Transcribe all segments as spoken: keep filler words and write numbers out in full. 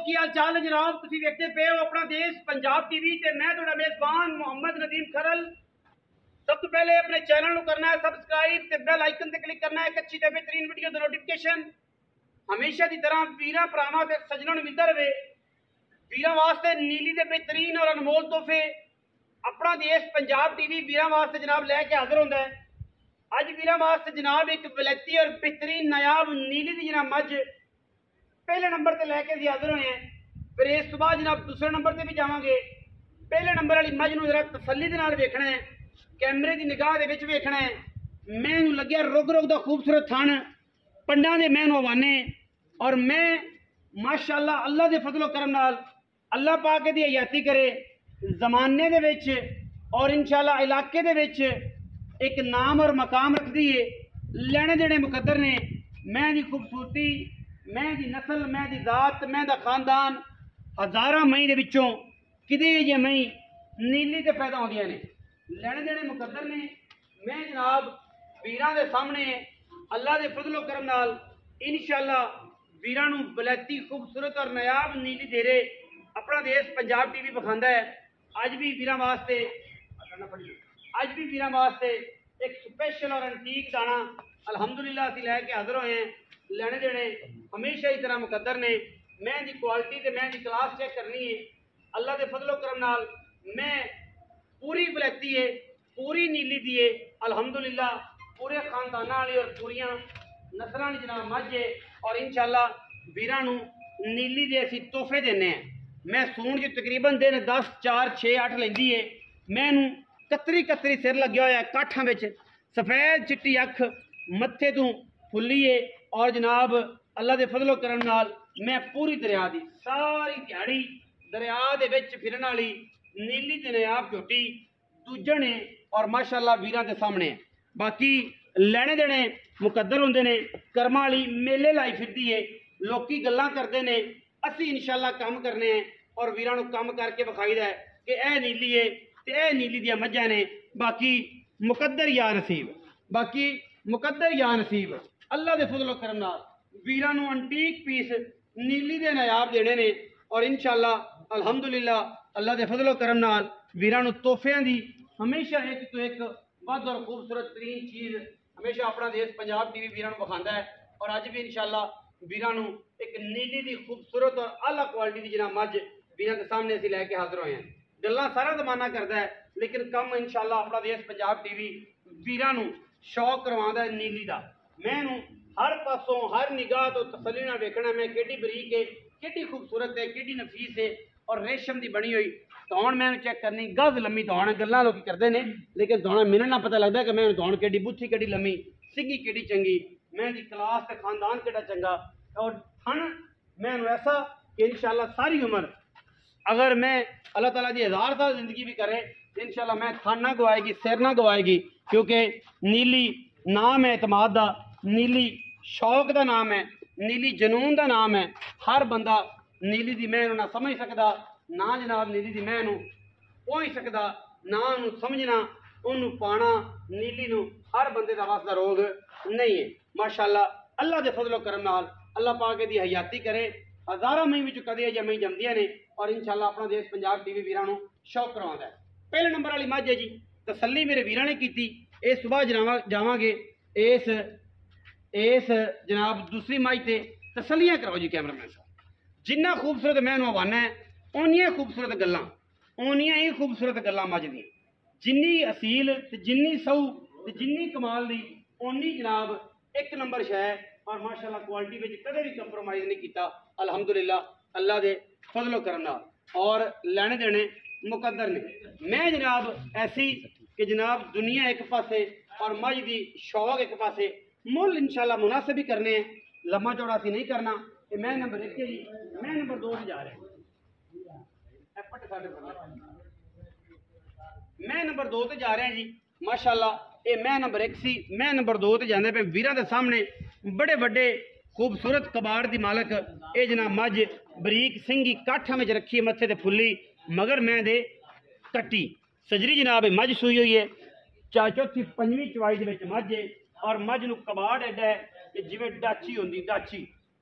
की हाल चाल है जनाब? तुसीं वेखदे पे हो अपना देश पंजाब टीवी ते मैं तुहाडा मेज़बान मोहम्मद नदीम खरल। सब तो पहले अपने चैनल को करना है सबसक्राइब ते बेल आइकन ते क्लिक करना है एक अच्छी ते बेहतरीन वीडियो दा नोटिफिकेशन हमेशा की तरह वीरां भरावां ते सज्जनां नूं मिलदा रहे। वीरां वास्ते नीली दे बेहतरीन और अनमोल तोहफे अपना देश पंजाब टीवी वीरां वास्ते जनाब लैके हाजिर होंदा है। अज वीरां वास्ते जनाब एक वलैती और बेहतरीन नायाब नीली दी जनाब मझ पहले नंबर से लैके हाजिर हुए हैं। फिर इस बाद जनाब दूसरे नंबर से भी जावांगे। पहले नंबर वाली मझ नूं जरा तसल्ली दे नाल वेखना है, कैमरे की निगाह दे विच वेखना है। मैनूं लग्या रुग रुग दा खूबसूरत थण पंडां दे मैनूं हवाने और मैं माशाअल्लाह अल्लाह दे फजलो करम नाल अल्लाह पाक दी हयाती करे जमाने दे विच और इंशाअल्लाह इलाके दे विच एक नाम और मकाम रखदी है। लैणे देने मुकद्दर ने मैं दी खूबसूरती, मैं दी नस्ल, मैं दी जात, मैं दा खानदान हज़ारां मई दे विचों किदे जे मई नीली ते पैदा होंदियां ने। लैणे देने मुकद्दर ने मैं जनाब वीरां दे सामने अल्लाह दे फजलो करम नाल इंशाअल्लाह वीरां नूं बलैती खूबसूरत और नायाब नीली देरे अपना देश पंजाब टीवी विखांदा है। अज भी वीरां वास्ते अज भी वीरां वास्ते एक स्पेशल और एंटीक दाना अलहमदुलिल्लाह असीं लैके हाजिर होए हैं। लैने देने हमेशा ही तरह मुकद्दर ने मैं दी क्वालिटी ते मैं दी क्लास चेक करनी है। अल्लाह दे फजलो करम नाल मैं पूरी वलैती है, पूरी नीली दी है अलहमदुलिल्लाह, पूरे खानदाना वाली और पूरियां नस्लां वाली जनाब मझ है। और इंशाअल्लाह वीरां नूं नीली दे असीं तोहफे देने हैं। मैं सूण च तकरीबन दिन दस चार छे अठ लैंदी है। मैनूं कतरी कतरी सिर लग्या होया काठां विच, सफेद चिट्टी अख मत्थे तों फुल्ली है और जनाब अल्लाह दे फजलो करम नाल मैं पूरी दरिया दी सारी दिहाड़ी दरिया दे विच फिरन वाली नीली ते नायाब झोटी दूजण है और माशाअल्लाह वीरां दे सामने है। बाकी लैणे देने मुकद्दर होंदे ने, कर्मां वाली मेले लाई फिरदी है, लोकी गल्लां करदे ने, असीं इंशाअल्लाह काम करने हैं और वीरां नूं काम करके विखाईदा है कि ए नीली है ते ए नीली दियां मझां ने। बाकी मुकद्दर या नसीब, बाकी मुकद्दर या नसीब अल्लाह दे फजलो करम नाल वीरां नूं एंटीक पीस नीली दे नायाब देने ने और इंशाअल्लाह अल्हम्दुलिल्लाह अल्लाह दे फजलो करम नाल वीरां नूं तोहफियां दी हमेशा एक तो एक वध और खूबसूरत तरीन चीज़ हमेशा अपना देश पंजाब टीवी वीरां नूं विखांदा है। और अज भी इंशाअल्लाह वीरां नूं एक नीली दी खूबसूरत और आला क्वालिटी की जनाब मझ वीरां के सामने असीं लैके हाजिर होए हैं। गल्लां सारा जमाना करदा है लेकिन कम इंशाअल्लाह अपना देश पंजाब टीवी वीरां नूं शौक करवांदा है नीली दा। मैनूं हर पासों हर निगाह तो तसल्ली नाल वेखना मैं केडी बरीक है, केडी खूबसूरत है, केडी नफीस है और रेशम दी बनी हुई धौण मैनूं चेक करनी। गज लम्मी धौण गल्लां लोग करदे ने लेकिन धौण मैनूं ना पता लगदा कि मैनूं धौण केडी बुत्थी केडी लम्मी, सिगी केडी चंगी, मैं दी क्लास ते खानदान केड़ा चंगा और थन मैनूं ऐसा कि इंशाअल्लाह सारी उम्र अगर मैं अल्लाह ताला दी हज़ार साल जिंदगी भी करे इंशाअल्लाह मैं थन ना गवाएगी, सिर ना गवाएगी, क्योंकि नीली नाम है एतमाद दा, नीली शौक दा नाम है, नीली जनून दा नाम है। हर बंदा नीली दी मैनूं ना समझ सकदा, ना जनाब नीली दी मैनूं पहुंच सकदा, ना उन्होंने समझना उन्होंने पाना। नीली नूं हर बंदे दा वास्ता रोग नहीं है। माशाअल्लाह अल्लाह दे फजलो करम नाल अल्लाह पाक दी हयाती करे हज़ारां मई विच कदे जे मई जमदियां ने और इंशाअल्लाह अपना देश पंजाब टीवी वीरां नूं शौक करवांदा है। पहले नंबर वाली मझ है जी, तसल्ली मेरे वीरां ने कीती। इस सुबह जनाब जावांगे इस इस जनाब दूसरी मझ ते तसल्लियां कराओ जी कैमरामैन साहब। जिन्ना खूबसूरत मैनूं हवाना है उन्नियां खूबसूरत गल्लां, उन्नियां ही खूबसूरत गल्लां मझ दी, जिन्नी असील ते जिन्नी सऊ ते जिन्नी कमाल दी उन्नी जनाब एक नंबर शै है। और माशाअल्लाह क्वालिटी में कदे भी कंप्रोमाइज़ नहीं किया अल्हम्दुलिल्लाह अल्लाह दे फजलो करम नाल और लैने देने मुकद्दर ने। मैं जनाब ऐसी कि जनाब दुनिया एक पासे और मझ दी शौक एक पासे, मुल इंशाअल्लाह मुनासिब ही करने हैं, लम्मा चौड़ा सी नहीं करना। कि मैं नंबर एक है जी, मैं नंबर दो से जा रहा मैं नंबर दो से जा रहा जी माशाअल्लाह। ये मैं नंबर एक सी, मैं नंबर दो से जाते पे वीरां दे सामने बड़े बड़े खूबसूरत कबाड़ दी मालक ये जनाब मझ बरीक सिंगी काठा में रखी मत्थे ते फुल्ली मगर मैं दे कट्टी सजरी जनाब मझ सूई हुई है। चा चौथी पंजवीं चवाई दे विच मझ है और मझ नूं कबाड़ एडा है कि जिवें डाची होंदी, डाची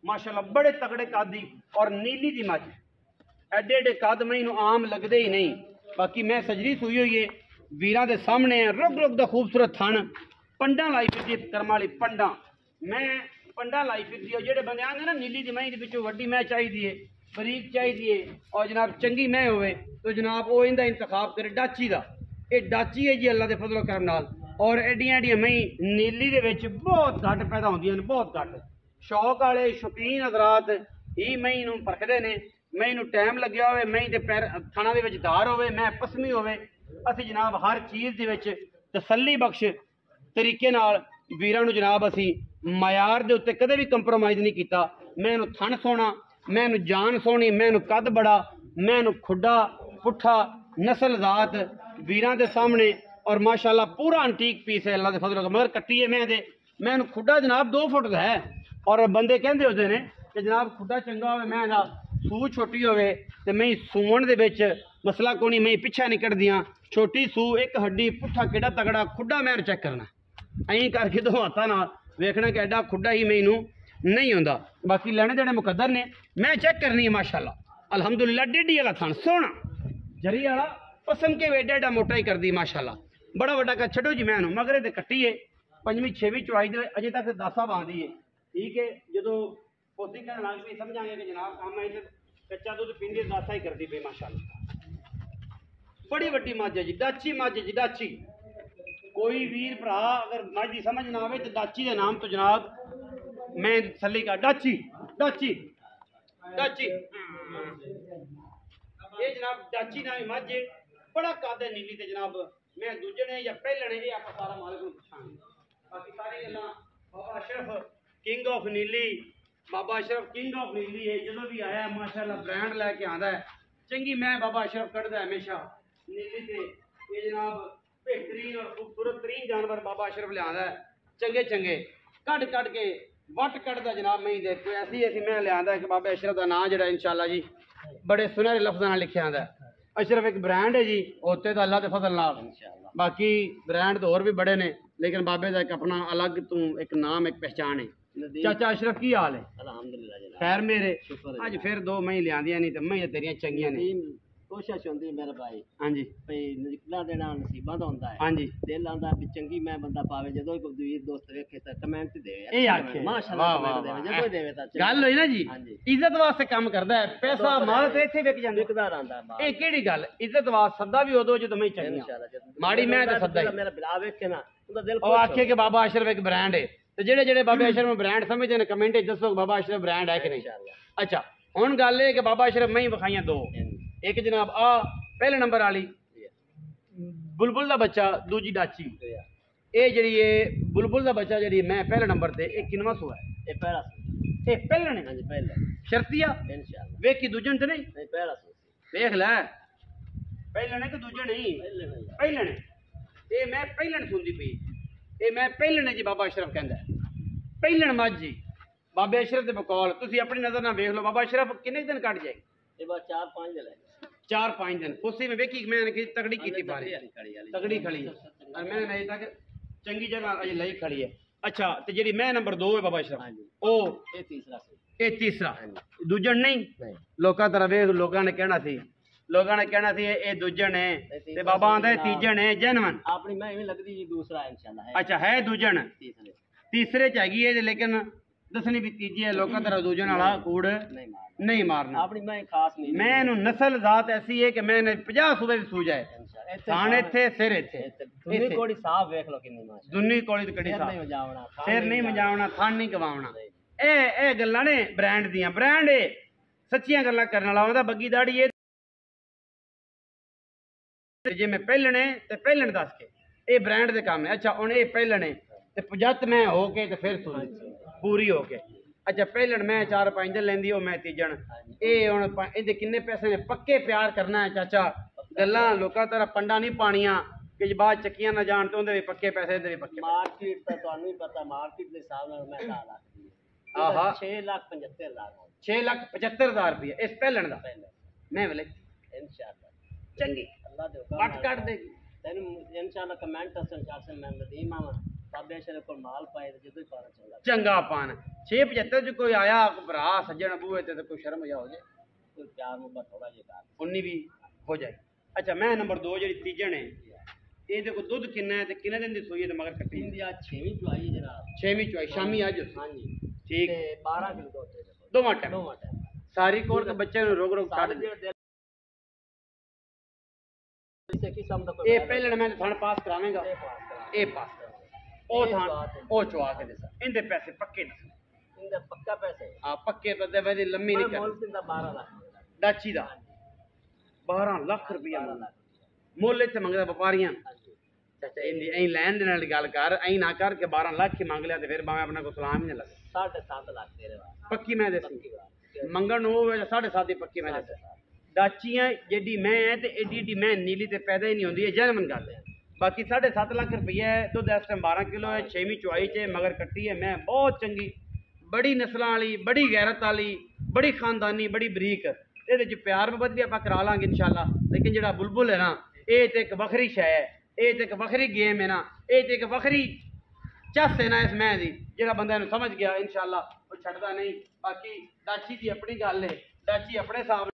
माशाल्लाह बड़े तगड़े कद दी और नीली दी मझ एडे एडे कद मैनू आम लगदे ही नहीं। बाकी मैं सजरी सूई हुई है वीरां दे सामने रुक रुक दा खूबसूरत थण पंडा लाई फिरदी करम वाली पंडा मैं पंडा लाई फिरदी जेडे बंदे आंदे ना नीली दी मैं विचों वड्डी मैं चाहिदी है बरीक चाहिदी है और जनाब चंगी मैं होवे तो जनाब वो इंदा इंतखाब करे डाची दा। ये डाची है जी अल्लाह दे फजलो करम नाल और एडियां एडियां मई नीली दे विच बहुत घट पैदा होंदियां ने बहुत घट शौक वाले शौकीन हजरात ही मई नूं परखदे ने मई नूं टाइम लग्या होवे मई दे पैर थणा दे विच धार होवे मैं पसमी होवे असी जनाब हर चीज़ दे विच तसल्ली बख्श तरीके नाल वीरां नूं जनाब असी मयार दे उत्ते कदे भी कंप्रोमाइज़ नहीं कीता। मैनूं थण सोहना मैनूं जान सोहनी मैनूं कद बड़ा मैनूं खुड्डा पुट्ठा नस्ल जात वीरां दे सामने और माशाल्लाह पूरा अंटीक पीस है अल्लाह दे फजल मगर कट्टी है मैं दे मैनूं खुड्डा जनाब दो फुट दा है और बंदे कहंदे होंदे ने कि जनाब खुड्डा चंगा होवे मैं दा सूह छोटी होवे ते मैं सूवण दे विच मसला कोनी मैं पिछा नहीं कटदियां छोटी सूह एक हड्डी पुट्ठा केड़ा तगड़ा खुड्डा मैं चेक करना ऐं करके दो हाथां नाल वेखना कि एडा खुड्डा ही मैनूं नहीं होंदा। बाकी लैने देने मुकद्दर ने मैं चेक करनी है माशाल्लाह अल्हम्दुलिल्लाह डेढ़ी वाला थान सोहना जरी वाला पसंद के एडा एडा मोटा ही कर दी माशाल्लाह बड़ा वड्डा का छड्डो जी मैनूं मगरे ते कट्टी है पंजवीं छेवीं चौवाई दे अजे तक दसा बांधी है ठीक है जो पोती कहने लग पई समझांगे कि जनाब काम है कच्चा दुध पींदी दसा ही करती पई माशाल्लाह बड़ी वड्डी मझ है जी डाची मझ जी डाची कोई वीर भरा अगर मझ की समझ ना आवे तो डाची के नाम तो जनाब मैं थल्ली का डाची डाची डाची ये जनाब डाची नाम मझ बड़ा कद है नीली ते जनाब मैं दूजे ने या पहले ने ये आप सारा मालिक को पूछांगे बाकी सारी गल्लां बाबा अशरफ किंग ऑफ नीली बाबा अशरफ किंग ऑफ नीली है जो भी आया माशाल्लाह ब्रांड लैके आंदा है चंगी मैं बाबा अशरफ कढ़दा है हमेशा नीली से ये जनाब बेहतरीन और खूबसूरत तरीन जानवर बाबा अशरफ लिया चंगे चंगे कट कट के वट कटदा जनाब मैं दे कोई ऐसी ऐसी मैं लिया कि बाबा अशरफ का नाम जो इंशाल्लाह जी बड़े सुनहरे लफ्ज़ों में लिखा आंदा अशरफ एक ब्रांड है जी होते तो अल्लाह के फजल नाल बाकी ब्रांड तो और भी बड़े ने लेकिन बाबे का एक अपना अलग तू एक नाम एक पहचान है। चाचा अशरफ की हाल है अल्हम्दुलिल्लाह खैर मेरे अज फिर दो मई लिया नहीं तो मई तेरियां चंगियां ने कोशिश होंदी मेरे भाई हाँ जी भाई निकला देना नसीबा दा होंदा है हाँ जी दिल आंदा भी चंगी मैं बंदा पावे जदों कोई दूर दोस्त वेखे तो कमेंट दे ए आखे माशाल्लाह कमेंट देवे जदों देवे ता गल होई ना जी इज्जत वास्ते काम करदा है पैसा माल ते इथे विक जांदा विकदा रहंदा ए केड़ी गल इज्जत वास्ते सदा भी उदो जदों मैं चंगी इंशाल्लाह माड़ी मैं ते सदा मेरा बिला वेखे ना उदा दिल ओ आखे के बाबा अशरफ एक ब्रांड है तो जेड़े जेड़े बाबा अशरफ में ब्रांड समझदे ने कमेंट च दसो बाबा अशरफ ब्रांड है कि नहीं। अच्छा हुन गल है कि बाबा अशरफ मैं विखाइयां दो एक जनाब आ पहले नंबर वाली बुलबुल का बच्चा दूजी डाची ये जी बुलबुल का बच्चा जी मैं पहले नंबर से एक किनवा सूआ है ये पहला ये पहले ने हां जी पहले शर्तिया इंशाल्लाह वेख की दूजन ते नहीं नहीं पहला देख ले पहले ने कि दूजे नहीं पहले ने ये मैं पहले ने सुनदी पई ये मैं पहले ने जी बाबा अशरफ कहंदा पहले मझ जी बाबे अशरफ दे बकौल तुसी अपनी नजर ना देख लो बाबा अशरफ कितने दिन कट जाएगी ये बात चार पांच दिन है चार पाँच दिन उसी में वेखी मैंने की तगड़ी की पारी तगड़ी खड़ी और मैंने नहीं तक चंगी जगह अजे लई खड़ी है। अच्छा तो जी मैं नंबर दो है बाबा अशरफ ओ ये तीसरा ये तीसरा दूजन नहीं लोगों तरह वेख लोगों ने कहना सी लोगों ने कहना सी ये दूजन है ते बाबा आंदा तीजन है जेनवन अपनी मैं भी लगदी जी दूसरा इंशाल्लाह है। अच्छा है दूजन तीसरे तीसरे च हैगी है लेकिन दसनी भी तीजी है लोगों तरह दूजन वाला कूड़ नहीं मारना नहीं मारना अपनी मैं खास नहीं मैं नस्ल जात ऐसी है कि मैंने पचास सूबे भी सूझ है थाने थे सिर इथे दुनी कोड़ी साफ देख लो कितनी माशा दुनी कोड़ी तो कड़ी नहीं साफ मजावना सिर नहीं मजावना थान नहीं गवावना ए ए गल्लां ने ब्रांड दियां ब्रांड है सच्चियां गल्लां करने वाला होंदा बग्गी दाड़ी है जे मैं पहलने ते पहलने दस के ये ब्रांड दे काम है। अच्छा हुन ये पहलने ते पचहत्तर मैं हो के ते फिर सूझ पूरी हो के अच्छा पहलन मैं चार पाँच दिन लेंदी हो मैं तीजन ये हुन इहदे किन्ने पैसे ने पक्के प्यार करना है चाचा गल्लां लोकां तरह पंडा नहीं पानियां कि बाद चक्कियां ना जान तो उहदे भी पक्के पैसे दे पक्के मार्केट ता तुहानू ही पता मार्केट दे हिसाब नाल मैं दा लाख आहा छह लाख पचहत्तर हजार छह लाख पचहत्तर हजार रुपये इस पहलन दा मैं बोले इंशाल्लाह चंगी अल्लाह दे कट कट देगी तेन इंशाल्लाह कमेंट असन चार से मैं नदीम आवा बाबे शरे को माल पाए तो जो पाना चंगा चंगा पान छे पचहत्तर च कोई आया भरा सज्जन बूहे ते कोई शर्म जा हो जाए कोई प्यार मुहब्बत थोड़ा जिहा उन्नी भी हो जाए। अच्छा मैं नंबर दो जी तीजन है ये देखो दुध किन्ना है ते किन्ने दिन दी सूई है ते मगर कट्टी इंडिया छेवीं चुआई जनाब छेवीं चुआई शामी आज हाँ जी ठीक ते बारह किलो दुध दे दो मट दो मट सारी कोर के बच्चे नु रोग रोग काट दे इसे किस्म दा ए कोई पहले मैं थाने पास करावेंगा ए पास करा ए पास ओ थान ओ चुआ के दे इंदे पैसे पक्के दस इंदा पक्का पैसे हां पक्के बदे वदी लम्मी नहीं मोल कर किंदा बारह लाख डाची दा बारह लाख रुपया मुੱਲ ਇੱਥੇ ਮੰਗਦਾ ਵਪਾਰੀਆਂ ਚਾਚਾ ਇੰਦੀ ਐਂ ਲੈਣ ਦੇ ਨਾਲ ਗੱਲ ਕਰ ਐਂ ਨਾ ਕਰ ਕੇ ਬਾਰਾਂ ਲੱਖ ਹੀ ਮੰਗ ਲਿਆ ਤੇ ਫਿਰ ਭਾਵੇਂ ਆਪਣਾ ਕੋ ਸਲਾਮ ਹੀ ਨਾ ਲੱਗੇ साढ़े सात लाख तेरे वाला ਪੱਕੀ ਮੈਂ ਦੱਸੀ ਮੰਗਣ ਨੂੰ ਹੋਵੇ ਤਾਂ ਸਾਢੇ ਸੱਤ ਦੀ ਪੱਕੀ ਮੈਂ ਦੱਸ ਡਾਚੀਆਂ ਜਿਹੜੀ ਮੈਂ ਹੈ ਤੇ ਏਡੀ ਏਡੀ ਮੈਂ ਨੀਲੀ ਤੇ ਪੈਦਾ ਹੀ ਨਹੀਂ ਹੁੰਦੀ ਇਹ ਜਨਮਨ ਗੱਲ ਹੈ ਬਾਕੀ ਸਾਢੇ ਸੱਤ ਲੱਖ ਰੁਪਈਆ ਹੈ ਦੁੱਧ ਇਸ ਟਾਈਮ ਬਾਰਾਂ ਕਿਲੋ ਹੈ ਛੇਵੀਂ ਚੁਆਈ 'ਚ ਮਗਰ ਕੱਟੀ ਹੈ ਮੈਂ ਬਹੁਤ ਚੰਗੀ ਬੜੀ ਨਸਲਾਂ ਵਾਲੀ ਬੜੀ ਗੈਰਤ ਵਾਲੀ ਬੜੀ ਖਾਨਦਾਨੀ ਬੜੀ ਬਰੀਕ ਇਹਦੇ 'ਚ ਪਿਆਰ ਮੁਹੱਬਤ ਵੀ ਆਪਾਂ ਕਰਾ ਲਾਂਗੇ ਇਨਸ਼ਾਅੱਲਾ ਲੇਕਿਨ ਜਿਹੜਾ ਬੁਲਬੁਲ ਹੈ ਨਾ ਇਹ ਤੇ ਇੱਕ ਵੱਖਰੀ ਸ਼ੈ ਹੈ ਇਹ ਤੇ ਇੱਕ ਵੱਖਰੀ ਗੇਮ ਹੈ ਨਾ ਇਹ ਤੇ ਇੱਕ ਵੱਖਰੀ ਚੱਸ ਹੈ ਨਾ ਇਸ ਮੈਂ ਦੀ ਜਿਹੜਾ ਬੰਦਾ ਇਹਨੂੰ ਸਮਝ ਗਿਆ ਇਨਸ਼ਾਅੱਲਾ ਉਹ ਛੱਡਦਾ ਨਹੀਂ ਬਾਕੀ ਡਾਚੀ ਦੀ ਆਪਣੀ ਗੱਲ ਹੈ ਡਾਚੀ ਆਪਣੇ ਹਿਸਾਬ